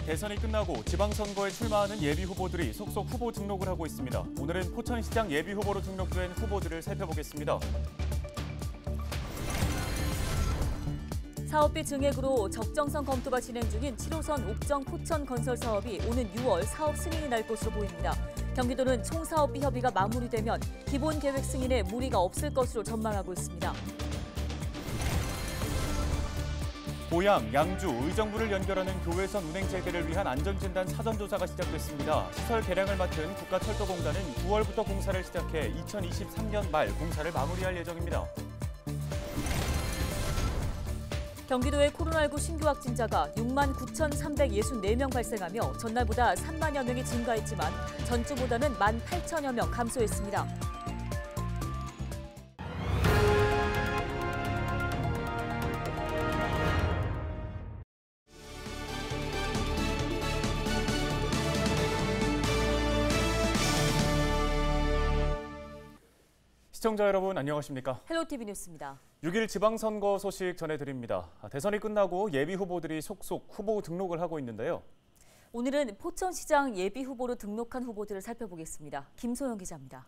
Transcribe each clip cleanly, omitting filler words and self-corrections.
대선이 끝나고 지방선거에 출마하는 예비후보들이 속속 후보 등록을 하고 있습니다. 오늘은 포천시장 예비후보로 등록된 후보들을 살펴보겠습니다. 사업비 증액으로 적정성 검토가 진행 중인 7호선 옥정 포천 건설 사업이 오는 6월 사업 승인이 날 것으로 보입니다. 경기도는 총사업비 협의가 마무리되면 기본 계획 승인에 무리가 없을 것으로 전망하고 있습니다. 고양, 양주, 의정부를 연결하는 교외선 운행 재개를 위한 안전진단 사전조사가 시작됐습니다. 시설 개량을 맡은 국가철도공단은 9월부터 공사를 시작해 2023년 말 공사를 마무리할 예정입니다. 경기도의 코로나19 신규 확진자가 6만 9,364명 발생하며 전날보다 3만여 명이 증가했지만 전주보다는 1만 8천여 명 감소했습니다. 시청자 여러분 안녕하십니까? 헬로티비 뉴스입니다. 6일 지방선거 소식 전해드립니다. 대선이 끝나고 예비후보들이 속속 후보 등록을 하고 있는데요. 오늘은 포천시장 예비후보로 등록한 후보들을 살펴보겠습니다. 김소영 기자입니다.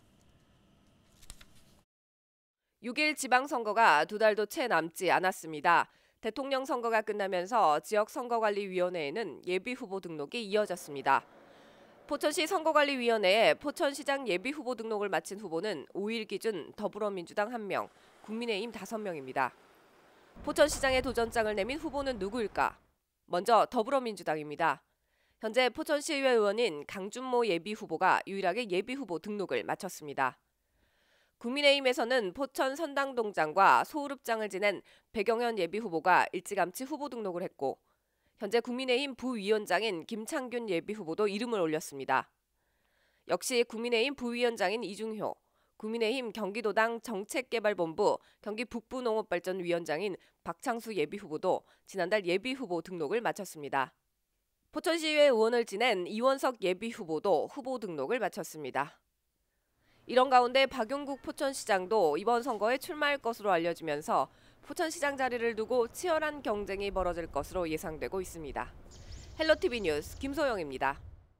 6일 지방선거가 2달도 채 남지 않았습니다. 대통령 선거가 끝나면서 지역선거관리위원회에는 예비후보 등록이 이어졌습니다. 포천시 선거관리위원회에 포천시장 예비후보 등록을 마친 후보는 5일 기준 더불어민주당 1명, 국민의힘 5명입니다. 포천시장에 도전장을 내민 후보는 누구일까? 먼저 더불어민주당입니다. 현재 포천시의회 의원인 강준모 예비후보가 유일하게 예비후보 등록을 마쳤습니다. 국민의힘에서는 포천 선당동장과 소우릅장을 지낸 백영현 예비후보가 일찌감치 후보 등록을 했고 현재 국민의힘 부위원장인 김창균 예비후보도 이름을 올렸습니다. 역시 국민의힘 부위원장인 이중효, 국민의힘 경기도당 정책개발본부 경기북부농업발전위원장인 박창수 예비후보도 지난달 예비후보 등록을 마쳤습니다. 포천시의회 의원을 지낸 이원석 예비후보도 후보 등록을 마쳤습니다. 이런 가운데 박용국 포천시장도 이번 선거에 출마할 것으로 알려지면서 포천시장 자리를 두고 치열한 경쟁이 벌어질 것으로 예상되고 있습니다. 헬로티비 뉴스 김소영입니다.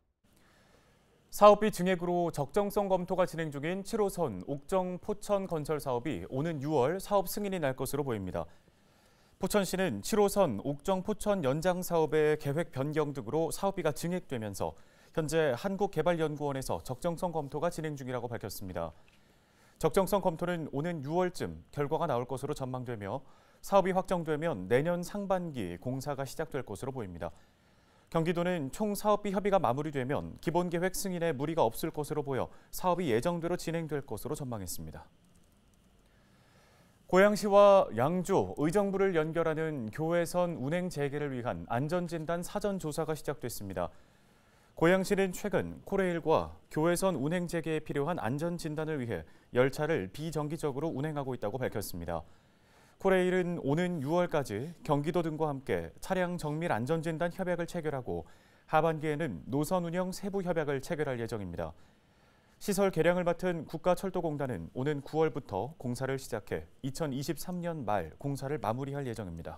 사업비 증액으로 적정성 검토가 진행 중인 7호선 옥정 포천 건설 사업이 오는 6월 사업 승인이 날 것으로 보입니다. 포천시는 7호선 옥정 포천 연장 사업의 계획 변경 등으로 사업비가 증액되면서 현재 한국개발연구원에서 적정성 검토가 진행 중이라고 밝혔습니다. 적정성 검토는 오는 6월쯤 결과가 나올 것으로 전망되며 사업이 확정되면 내년 상반기 공사가 시작될 것으로 보입니다. 경기도는 총 사업비 협의가 마무리되면 기본 계획 승인에 무리가 없을 것으로 보여 사업이 예정대로 진행될 것으로 전망했습니다. 고양시와 양주, 의정부를 연결하는 교외선 운행 재개를 위한 안전진단 사전조사가 시작됐습니다. 고양시는 최근 코레일과 교외선 운행 재개에 필요한 안전진단을 위해 열차를 비정기적으로 운행하고 있다고 밝혔습니다. 코레일은 오는 6월까지 경기도 등과 함께 차량 정밀 안전진단 협약을 체결하고 하반기에는 노선 운영 세부 협약을 체결할 예정입니다. 시설 개량을 맡은 국가철도공단은 오는 9월부터 공사를 시작해 2023년 말 공사를 마무리할 예정입니다.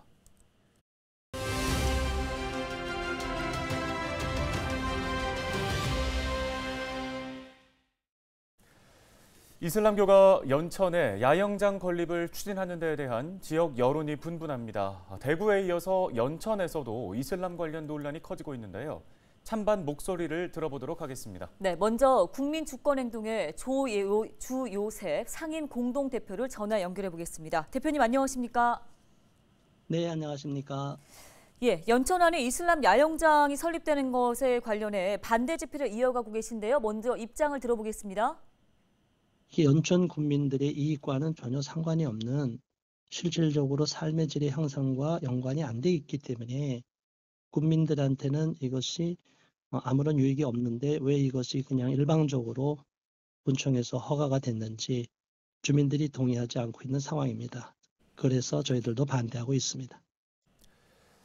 이슬람교가 연천에 야영장 건립을 추진하는 데에 대한 지역 여론이 분분합니다. 대구에 이어서 연천에서도 이슬람 관련 논란이 커지고 있는데요. 찬반 목소리를 들어보도록 하겠습니다. 네, 먼저 국민주권행동의 주요셉 상임 공동대표를 전화 연결해 보겠습니다. 대표님 안녕하십니까? 네, 안녕하십니까? 예, 연천 안에 이슬람 야영장이 설립되는 것에 관련해 반대 집회를 이어가고 계신데요. 먼저 입장을 들어보겠습니다. 연천 국민들의 이익과는 전혀 상관이 없는 실질적으로 삶의 질의 향상과 연관이 안 돼 있기 때문에 국민들한테는 이것이 아무런 유익이 없는데 왜 이것이 그냥 일방적으로 군청에서 허가가 됐는지 주민들이 동의하지 않고 있는 상황입니다. 그래서 저희들도 반대하고 있습니다.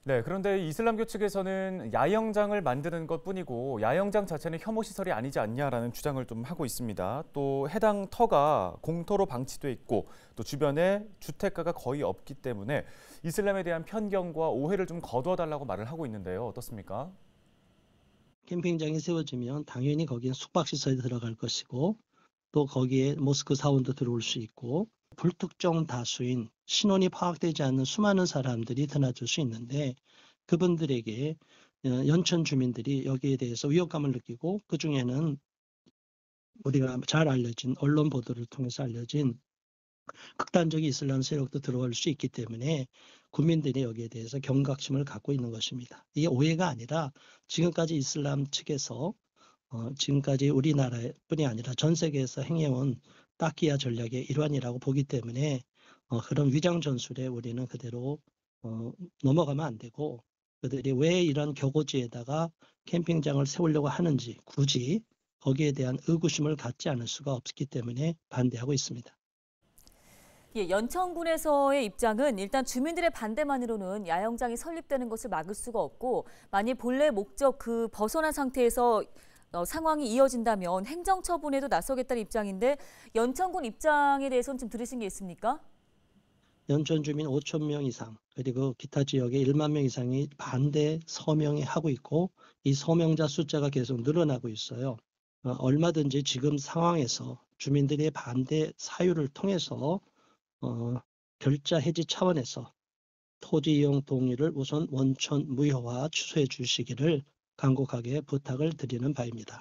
네, 그런데 이슬람교 측에서는 야영장을 만드는 것뿐이고 야영장 자체는 혐오 시설이 아니지 않냐라는 주장을 좀 하고 있습니다. 또 해당 터가 공터로 방치돼 있고 또 주변에 주택가가 거의 없기 때문에 이슬람에 대한 편견과 오해를 좀 거두어달라고 말을 하고 있는데요. 어떻습니까? 캠핑장이 세워지면 당연히 거기엔 숙박시설이 들어갈 것이고 또 거기에 모스크 사원도 들어올 수 있고 불특정 다수인 신원이 파악되지 않는 수많은 사람들이 드나들 수 있는데 그분들에게 연천 주민들이 여기에 대해서 위협감을 느끼고 그중에는 우리가 잘 알려진 언론 보도를 통해서 알려진 극단적인 이슬람 세력도 들어올 수 있기 때문에 국민들이 여기에 대해서 경각심을 갖고 있는 것입니다. 이게 오해가 아니라 지금까지 이슬람 측에서 지금까지 우리나라뿐이 아니라 전 세계에서 행해온 따키야 전략의 일환이라고 보기 때문에 그런 위장 전술에 우리는 그대로 넘어가면 안 되고 그들이 왜 이런 격오지에다가 캠핑장을 세우려고 하는지 굳이 거기에 대한 의구심을 갖지 않을 수가 없기 때문에 반대하고 있습니다. 예, 연천군에서의 입장은 일단 주민들의 반대만으로는 야영장이 설립되는 것을 막을 수가 없고 만일 본래 목적 그 벗어난 상태에서 상황이 이어진다면 행정처분에도 나서겠다는 입장인데 연천군 입장에 대해서는 좀 들으신 게 있습니까? 연천 주민 5천 명 이상 그리고 기타 지역에 1만 명 이상이 반대 서명에 하고 있고 이 서명자 숫자가 계속 늘어나고 있어요. 얼마든지 지금 상황에서 주민들의 반대 사유를 통해서 결자 해지 차원에서 토지 이용 동의를 우선 원천 무효화 취소해 주시기를 간곡하게 부탁을 드리는 바입니다.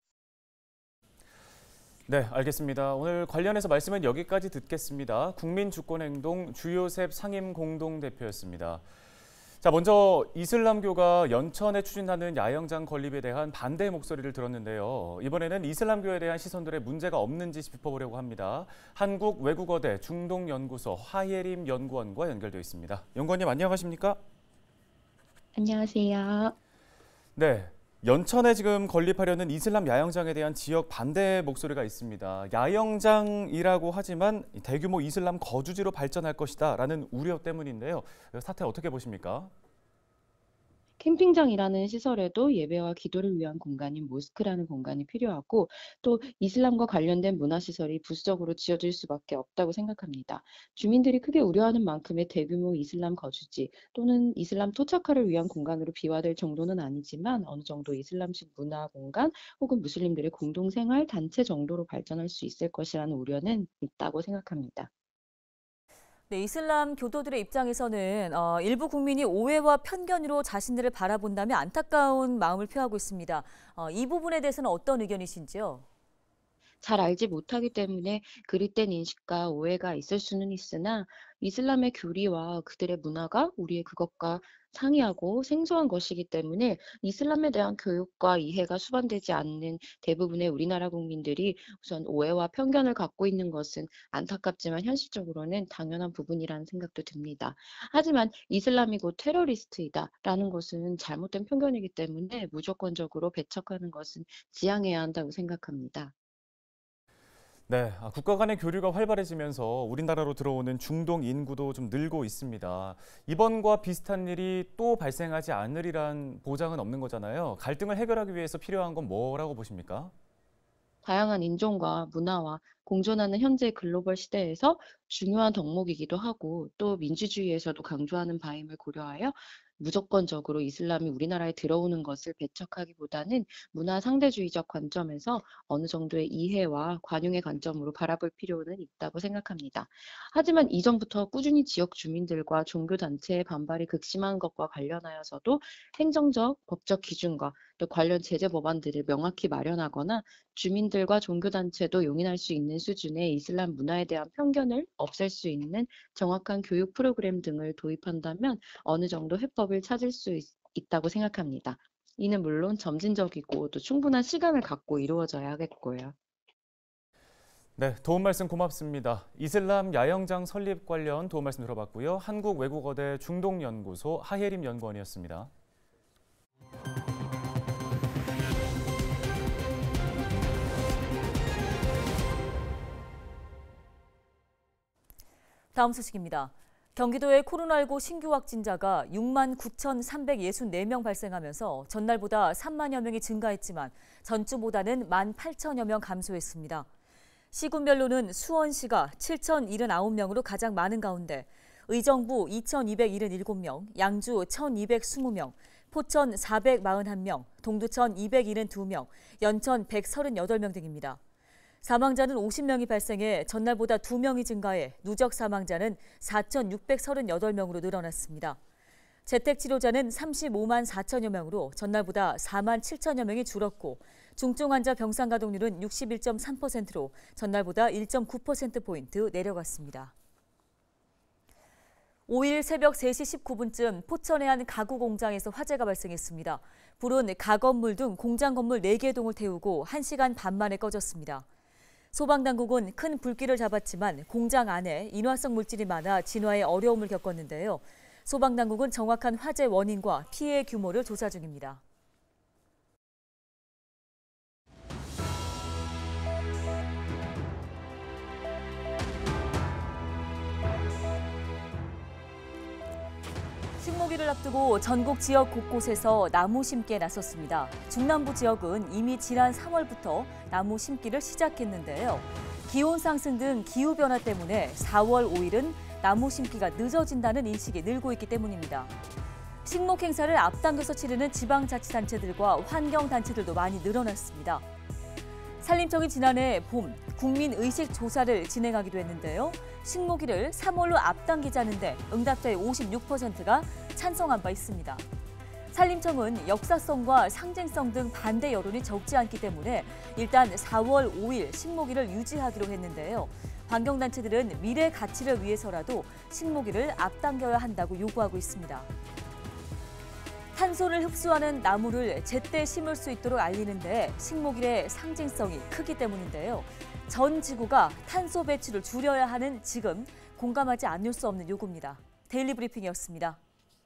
네, 알겠습니다. 오늘 관련해서 말씀은 여기까지 듣겠습니다. 국민주권행동 주요셉 상임공동대표였습니다. 자, 먼저 이슬람교가 연천에 추진하는 야영장 건립에 대한 반대 목소리를 들었는데요. 이번에는 이슬람교에 대한 시선들의 문제가 없는지 짚어보려고 합니다. 한국외국어대 중동연구소 하예림 연구원과 연결되어 있습니다. 연구원님 안녕하십니까? 안녕하세요. 네, 연천에 지금 건립하려는 이슬람 야영장에 대한 지역 반대 목소리가 있습니다. 야영장이라고 하지만 대규모 이슬람 거주지로 발전할 것이다라는 우려 때문인데요. 사태 어떻게 보십니까? 캠핑장이라는 시설에도 예배와 기도를 위한 공간인 모스크라는 공간이 필요하고 또 이슬람과 관련된 문화시설이 부수적으로 지어질 수밖에 없다고 생각합니다. 주민들이 크게 우려하는 만큼의 대규모 이슬람 거주지 또는 이슬람 토착화를 위한 공간으로 비화될 정도는 아니지만 어느 정도 이슬람식 문화 공간 혹은 무슬림들의 공동생활 단체 정도로 발전할 수 있을 것이라는 우려는 있다고 생각합니다. 네, 이슬람 교도들의 입장에서는 일부 국민이 오해와 편견으로 자신들을 바라본다며 안타까운 마음을 표하고 있습니다. 이 부분에 대해서는 어떤 의견이신지요? 잘 알지 못하기 때문에 그릇된 인식과 오해가 있을 수는 있으나 이슬람의 교리와 그들의 문화가 우리의 그것과 상이하고 생소한 것이기 때문에 이슬람에 대한 교육과 이해가 수반되지 않는 대부분의 우리나라 국민들이 우선 오해와 편견을 갖고 있는 것은 안타깝지만 현실적으로는 당연한 부분이라는 생각도 듭니다. 하지만 이슬람이 곧 테러리스트이다라는 것은 잘못된 편견이기 때문에 무조건적으로 배척하는 것은 지양해야 한다고 생각합니다. 네, 국가 간의 교류가 활발해지면서 우리나라로 들어오는 중동 인구도 좀 늘고 있습니다. 이번과 비슷한 일이 또 발생하지 않으리란 보장은 없는 거잖아요. 갈등을 해결하기 위해서 필요한 건 뭐라고 보십니까? 다양한 인종과 문화와 공존하는 현재 글로벌 시대에서 중요한 덕목이기도 하고 또 민주주의에서도 강조하는 바임을 고려하여 무조건적으로 이슬람이 우리나라에 들어오는 것을 배척하기보다는 문화 상대주의적 관점에서 어느 정도의 이해와 관용의 관점으로 바라볼 필요는 있다고 생각합니다. 하지만 이전부터 꾸준히 지역 주민들과 종교단체의 반발이 극심한 것과 관련하여서도 행정적, 법적 기준과 또 관련 제재 법안들을 명확히 마련하거나 주민들과 종교단체도 용인할 수 있는 수준의 이슬람 문화에 대한 편견을 없앨 수 있는 정확한 교육 프로그램 등을 도입한다면 어느 정도 해법을 찾을 수 있다고 생각합니다. 이는 물론 점진적이고 또 충분한 시간을 갖고 이루어져야 하겠고요. 네, 도움 말씀 고맙습니다. 이슬람 야영장 설립 관련 도움 말씀 들어봤고요. 한국외국어대 중동연구소 하예림 연구원이었습니다. 다음 소식입니다. 경기도의 코로나19 신규 확진자가 6만 9,364명 발생하면서 전날보다 3만여 명이 증가했지만 전주보다는 1만 8천여 명 감소했습니다. 시군별로는 수원시가 7,079명으로 가장 많은 가운데 의정부 2,277명, 양주 1,220명, 포천 441명, 동두천 272명, 연천 138명 등입니다. 사망자는 50명이 발생해 전날보다 2명이 증가해 누적 사망자는 4,638명으로 늘어났습니다. 재택치료자는 35만 4천여 명으로 전날보다 4만 7천여 명이 줄었고 중증 환자 병상 가동률은 61.3%로 전날보다 1.9%포인트 내려갔습니다. 5일 새벽 3시 19분쯤 포천의 한 가구 공장에서 화재가 발생했습니다. 불은 가건물 등 공장 건물 4개 동을 태우고 1시간 반 만에 꺼졌습니다. 소방당국은 큰 불길을 잡았지만 공장 안에 인화성 물질이 많아 진화에 어려움을 겪었는데요. 소방당국은 정확한 화재 원인과 피해 규모를 조사 중입니다. 식목일을 앞두고 전국 지역 곳곳에서 나무 심기에 나섰습니다. 중남부 지역은 이미 지난 3월부터 나무 심기를 시작했는데요. 기온 상승 등 기후변화 때문에 4월 5일은 나무 심기가 늦어진다는 인식이 늘고 있기 때문입니다. 식목 행사를 앞당겨서 치르는 지방자치단체들과 환경단체들도 많이 늘어났습니다. 산림청이 지난해 봄 국민의식 조사를 진행하기도 했는데요. 식목일을 3월로 앞당기자는데 응답자의 56%가 찬성한 바 있습니다. 산림청은 역사성과 상징성 등 반대 여론이 적지 않기 때문에 일단 4월 5일 식목일을 유지하기로 했는데요. 환경단체들은 미래 가치를 위해서라도 식목일을 앞당겨야 한다고 요구하고 있습니다. 탄소를 흡수하는 나무를 제때 심을 수 있도록 알리는데 식목일의 상징성이 크기 때문인데요. 전 지구가 탄소 배출을 줄여야 하는 지금 공감하지 않을 수 없는 요구입니다. 데일리 브리핑이었습니다.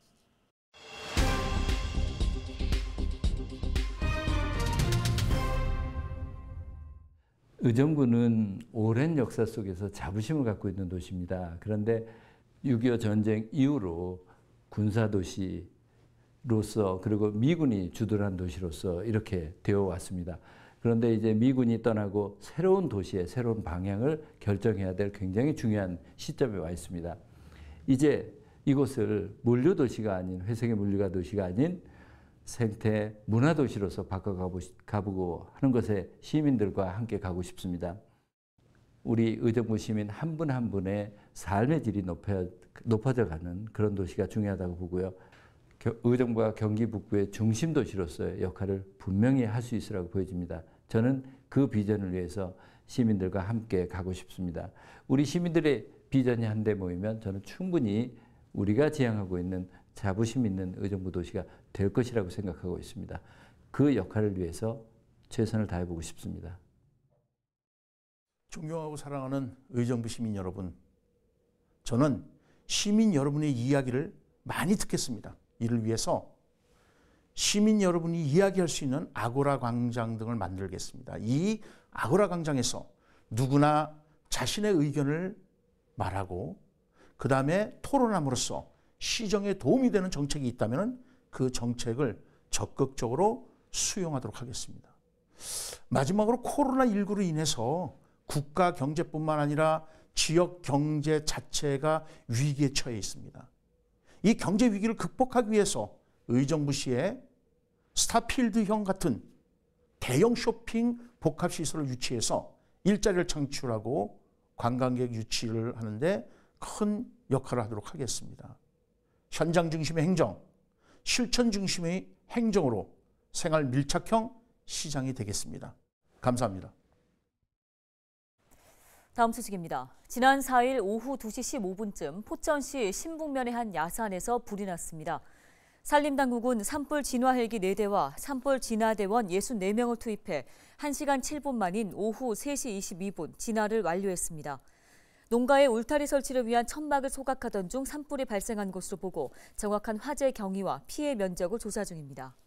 의정부는 오랜 역사 속에서 자부심을 갖고 있는 도시입니다. 그런데 6.25 전쟁 이후로 군사도시 로서 그리고 미군이 주도한 도시로서 이렇게 되어 왔습니다. 그런데 이제 미군이 떠나고 새로운 도시의 새로운 방향을 결정해야 될 굉장히 중요한 시점에 와 있습니다. 이제 이곳을 물류도시가 아닌 회색의 물류가 도시가 아닌 생태 문화도시로서 바꿔가보고 하는 것에 시민들과 함께 가고 싶습니다. 우리 의정부 시민 한 분 한 분의 삶의 질이 높아져가는 그런 도시가 중요하다고 보고요. 의정부가 경기 북부의 중심 도시로서의 역할을 분명히 할 수 있으라고 보여집니다. 저는 그 비전을 위해서 시민들과 함께 가고 싶습니다. 우리 시민들의 비전이 한데 모이면 저는 충분히 우리가 지향하고 있는 자부심 있는 의정부 도시가 될 것이라고 생각하고 있습니다. 그 역할을 위해서 최선을 다해보고 싶습니다. 존경하고 사랑하는 의정부 시민 여러분, 저는 시민 여러분의 이야기를 많이 듣겠습니다. 이를 위해서 시민 여러분이 이야기할 수 있는 아고라 광장 등을 만들겠습니다. 이 아고라 광장에서 누구나 자신의 의견을 말하고 그 다음에 토론함으로써 시정에 도움이 되는 정책이 있다면 그 정책을 적극적으로 수용하도록 하겠습니다. 마지막으로 코로나19로 인해서 국가 경제뿐만 아니라 지역 경제 자체가 위기에 처해 있습니다. 이 경제 위기를 극복하기 위해서 의정부시에 스타필드형 같은 대형 쇼핑 복합시설을 유치해서 일자리를 창출하고 관광객 유치를 하는데 큰 역할을 하도록 하겠습니다. 현장 중심의 행정, 실천 중심의 행정으로 생활 밀착형 시장이 되겠습니다. 감사합니다. 다음 소식입니다. 지난 4일 오후 2시 15분쯤 포천시 신북면의 한 야산에서 불이 났습니다. 산림당국은 산불 진화 헬기 4대와 산불 진화대원 64명을 투입해 1시간 7분 만인 오후 3시 22분 진화를 완료했습니다. 농가에 울타리 설치를 위한 천막을 소각하던 중 산불이 발생한 것으로 보고 정확한 화재 경위와 피해 면적을 조사 중입니다.